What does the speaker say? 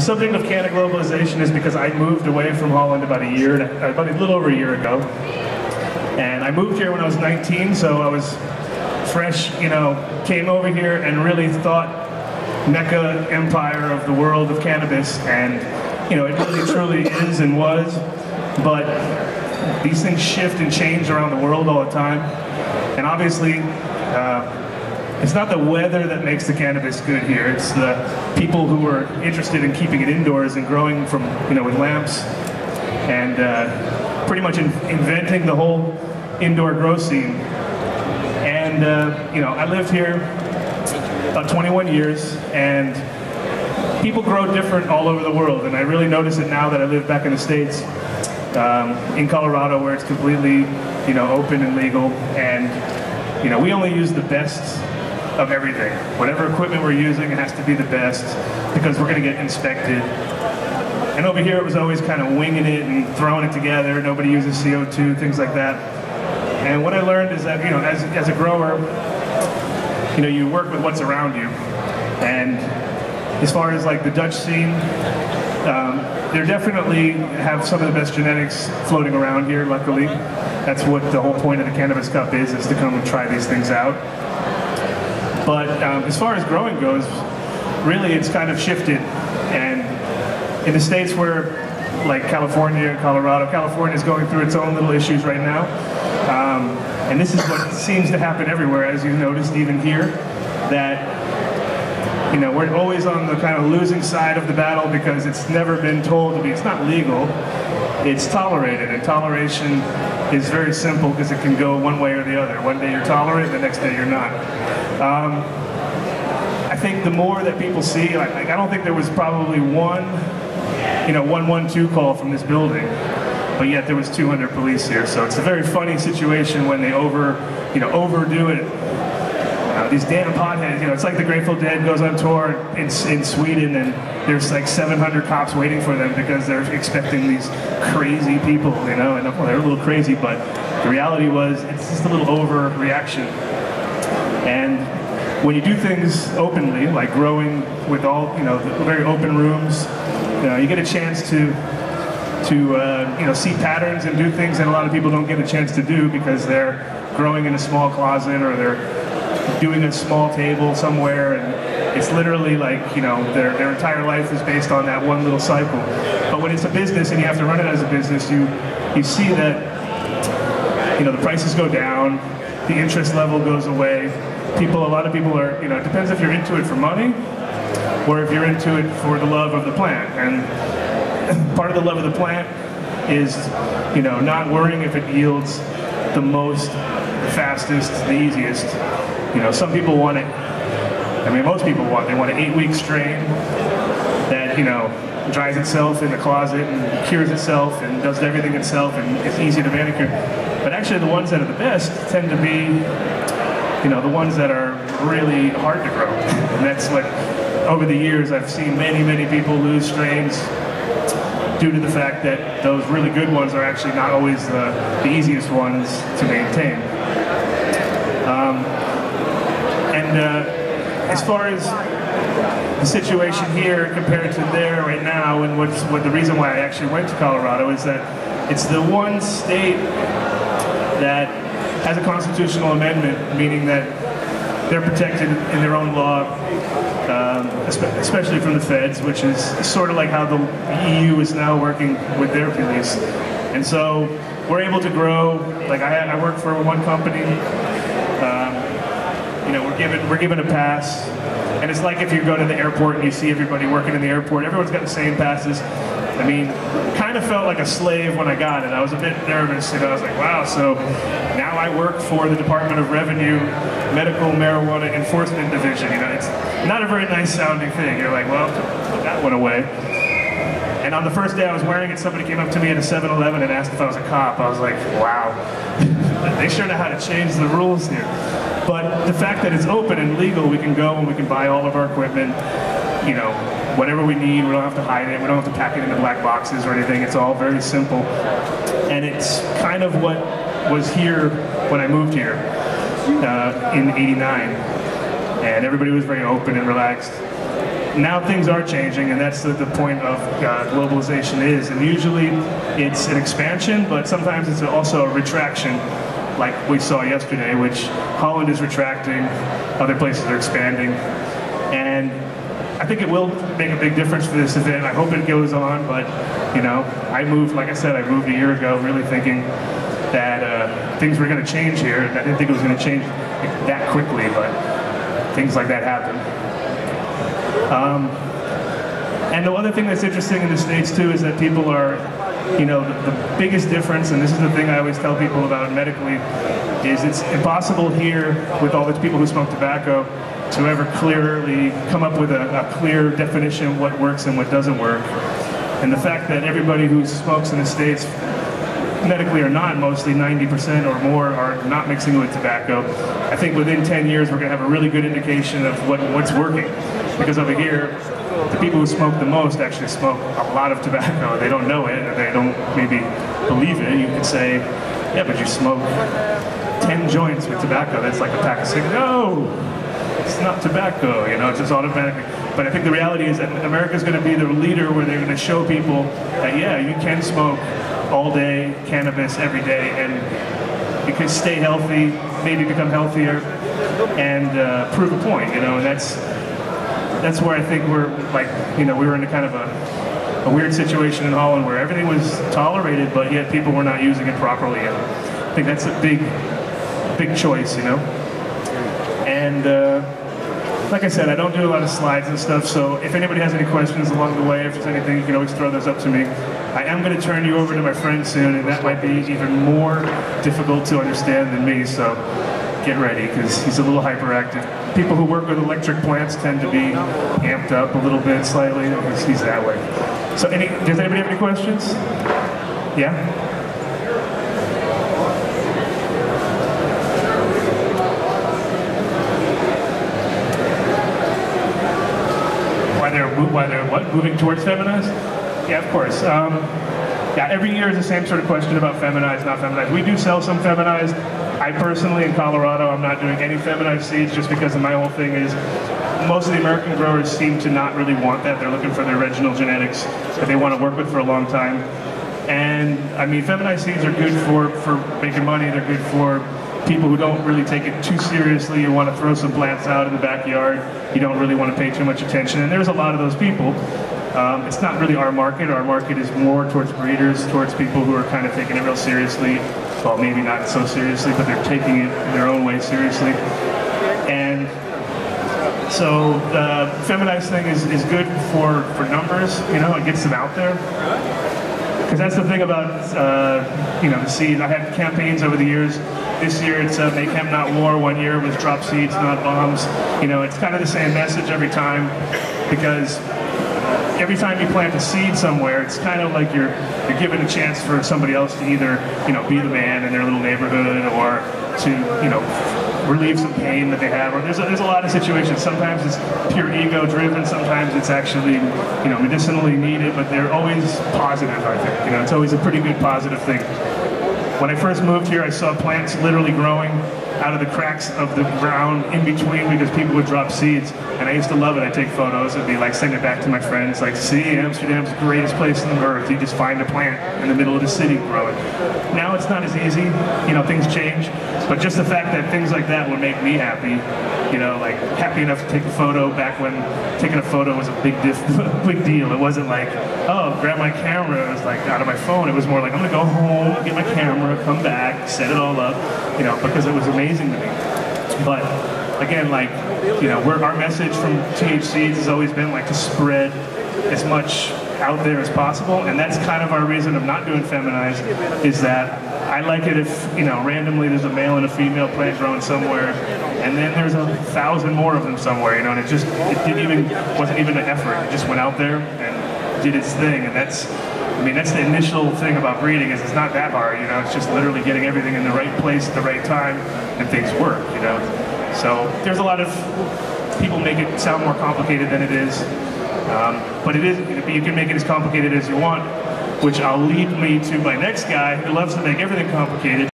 subject of Canna-Globalization is because I moved away from Holland about a little over a year ago. And I moved here when I was 19, so I was fresh, came over here and really thought Mecca empire of the world of cannabis, and it really truly is and was, but these things shift and change around the world all the time. And obviously, it's not the weather that makes the cannabis good here. It's the people who are interested in keeping it indoors and growing from, with lamps, and pretty much inventing the whole indoor grow scene. And I lived here about 21 years, and people grow different all over the world. And I really notice it now that I live back in the States, in Colorado, where it's completely, open and legal. And we only use the best of everything. Whatever equipment we're using, it has to be the best because we're going to get inspected. And over here it was always kind of winging it and throwing it together. Nobody uses CO2, things like that. And what I learned is that, as a grower, you work with what's around you. And as far as like the Dutch scene, they definitely have some of the best genetics floating around here, luckily. That's what the whole point of the Cannabis Cup is to come and try these things out. But as far as growing goes, really it's kind of shifted. And in the States where, like California and Colorado, California is going through its own little issues right now. And this is what seems to happen everywhere, as you've noticed even here, that we're always on the kind of losing side of the battle because it's never been told to be, it's not legal, it's tolerated. And toleration is very simple because it can go one way or the other. One day you're tolerant, the next day you're not. I think the more that people see, I don't think there was probably one 112 call from this building, but yet there was 200 police here. So it's a very funny situation when they overdo it. These damn potheads, it's like the Grateful Dead goes on tour in Sweden, and there's like 700 cops waiting for them because they're expecting these crazy people, and well, they're a little crazy, but the reality was it's just a little overreaction. And when you do things openly, like growing with all, the very open rooms, you get a chance to see patterns and do things that a lot of people don't get a chance to do because they're growing in a small closet or they're doing a small table somewhere, and it's literally like, their entire life is based on that one little cycle. But when it's a business and you have to run it as a business, you see that, the prices go down, the interest level goes away. A lot of people are, it depends if you're into it for money or if you're into it for the love of the plant. And part of the love of the plant is, not worrying if it yields the most, the fastest, the easiest. Some people want it, most people want an 8-week strain that, dries itself in the closet and cures itself and does everything itself and it's easy to manicure. But actually the ones that are the best tend to be, the ones that are really hard to grow. And that's what, over the years, I've seen many people lose strains due to the fact that those really good ones are actually not always the easiest ones to maintain. As far as the situation here compared to there right now, and what the reason why I actually went to Colorado is that it's the one state that has a constitutional amendment, meaning that they're protected in their own law, especially from the feds, which is sort of like how the EU is now working with their police. And so we're able to grow. Like I work for one company. We're given a pass, and it's like if you go to the airport and you see everybody working in the airport, everyone's got the same passes. Kind of felt like a slave when I got it. I was a bit nervous, I was like, wow, so now I work for the Department of Revenue Medical Marijuana Enforcement Division. It's not a very nice sounding thing. You're like, well, put that one away. And on the first day I was wearing it, somebody came up to me at a 7-Eleven and asked if I was a cop. I was like, wow, they sure know how to change the rules here. But the fact that it's open and legal, we can go and we can buy all of our equipment, whatever we need. We don't have to hide it. We don't have to pack it into black boxes or anything. It's all very simple. And it's kind of what was here when I moved here in '89. And everybody was very open and relaxed. now things are changing, and that's the point of globalization is. And usually it's an expansion, but sometimes it's also a retraction, like we saw yesterday, which Holland is retracting, other places are expanding. And I think it will make a big difference for this event. I hope it goes on, but you know, I moved, like I said, I moved a year ago really thinking that things were going to change here. I didn't think it was going to change that quickly, but things like that happen. And the other thing that's interesting in the States too is that people are, you know, the biggest difference, and this is the thing I always tell people about medically, is it's impossible here with all the people who smoke tobacco to ever clearly come up with a clear definition of what works and what doesn't work. And the fact that everybody who smokes in the States, medically or not, mostly 90% or more are not mixing with tobacco. I think within 10 years we're going to have a really good indication of what's working. Because over here, the people who smoke the most actually smoke a lot of tobacco. They don't know it, or they don't maybe believe it. You could say, yeah, but you smoke 10 joints with tobacco. That's like a pack of cigarettes. No, it's not tobacco, you know, it's just automatically. But I think the reality is that America's going to be the leader where they're going to show people that, yeah, you can smoke all day, cannabis every day, and you can stay healthy, maybe become healthier, and prove a point, you know, and that's where I think we're, like, you know, we were in a kind of a weird situation in Holland where everything was tolerated, but yet people were not using it properly, and I think that's a big choice, you know. And like I said, I don't do a lot of slides and stuff, so if anybody has any questions along the way, if there's anything, you can always throw those up to me. I am going to turn you over to my friend soon, and that might be even more difficult to understand than me, so get ready, because he's a little hyperactive. People who work with electric plants tend to be amped up a little bit, slightly, because he's that way. So does anybody have any questions? Yeah? Why they're what? Moving towards feminized? Yeah, of course. Yeah, every year is the same sort of question about feminized, not feminized. We do sell some feminized. I personally, in Colorado, I'm not doing any feminized seeds just because of my whole thing is most of the American growers seem to not really want that. They're looking for their original genetics that they want to work with for a long time. And I mean, feminized seeds are good for making money. They're good for people who don't really take it too seriously. You want to throw some plants out in the backyard. You don't really want to pay too much attention. And there's a lot of those people. It's not really our market. Our market is more towards breeders, towards people who are kind of taking it real seriously. Well, maybe not so seriously, but they're taking it in their own way seriously. And so the feminized thing is good for numbers. You know, it gets them out there. Because that's the thing about, you know, the seeds. I had campaigns over the years. This year it's Make Hemp Not War. 1 year was Drop Seeds Not Bombs. You know, it's kind of the same message every time, because every time you plant a seed somewhere, it's kind of like you're given a chance for somebody else to either, you know, be the man in their little neighborhood, or to, you know, relieve some pain that they have. Or there's a lot of situations. Sometimes it's pure ego driven. Sometimes it's actually, you know, medicinally needed. But they're always positive, I think. You know, it's always a pretty good positive thing. When I first moved here, I saw plants literally growing out of the cracks of the ground in between because people would drop seeds. And I used to love it. I'd take photos and be like, send it back to my friends. Like, see, Amsterdam's the greatest place on earth. You just find a plant in the middle of the city growing. Now it's not as easy. You know, things change. But just the fact that things like that would make me happy, you know, like happy enough to take a photo back when taking a photo was a big deal. It wasn't like, oh, grab my camera. It was like out of my phone. It was more like, I'm going to go home, get my camera, come back, set it all up, you know, because it was amazing to me. But again, like, you know, our message from TH Seeds has always been like to spread as much out there as possible, and that's kind of our reason of not doing feminized, is that I like it if, you know, randomly there's a male and a female plant growing somewhere, and then there's 1,000 more of them somewhere, you know, and it wasn't even an effort. It just went out there and did its thing, and that's the initial thing about breeding, is it's not that hard, you know, it's just literally getting everything in the right place at the right time, and things work, you know. So there's a lot of people make it sound more complicated than it is, but you can make it as complicated as you want, which will lead me to my next guy who loves to make everything complicated.